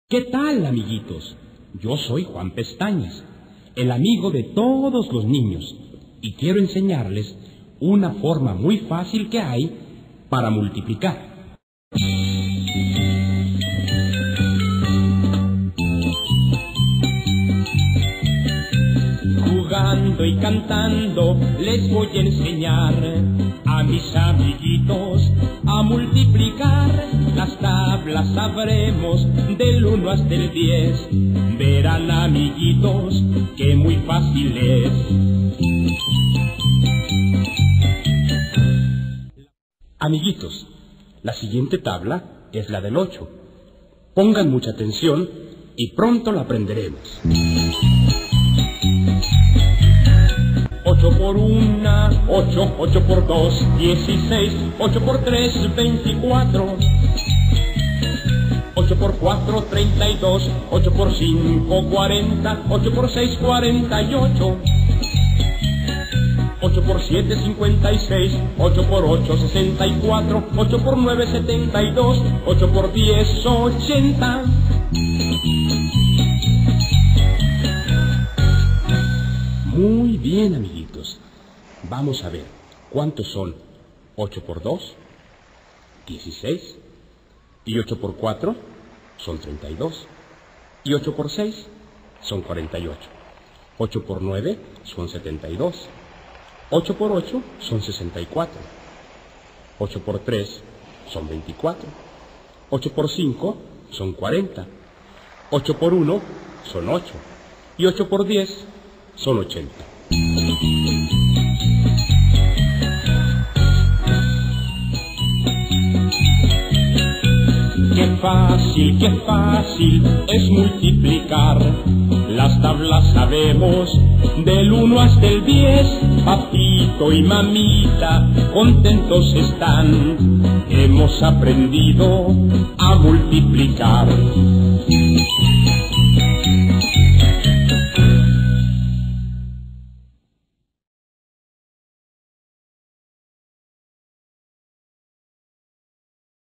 ¿Qué tal, amiguitos? Yo soy Juan Pestañas, el amigo de todos los niños, y quiero enseñarles una forma muy fácil que hay para multiplicar. Jugando y cantando les voy a enseñar a mis amiguitos a multiplicar. Las tablas sabremos del 1 hasta el 10. Verán, amiguitos, que muy fácil es. Amiguitos, la siguiente tabla es la del 8. Pongan mucha atención y pronto la aprenderemos. 8 por 1, 8, 8 por 2, 16, 8 por 3, 24, 8 por 4, 32, 8 por 5, 40, 8 por 6, 48, 8 por 7, 56, 8 por 8, 64, 8 por 9, 72, 8 por 10, 80. Muy bien, amiguitos. Vamos a ver cuántos son 8 por 2, 16, y 8 por 4 son 32, y 8 por 6 son 48, 8 por 9 son 72, 8 por 8 son 64, 8 por 3 son 24, 8 por 5 son 40, 8 por 1 son 8, y 8 por 10 son 80. Qué fácil es multiplicar. Las tablas sabemos del 1 hasta el 10. Papito y mamita contentos están. Hemos aprendido a multiplicar.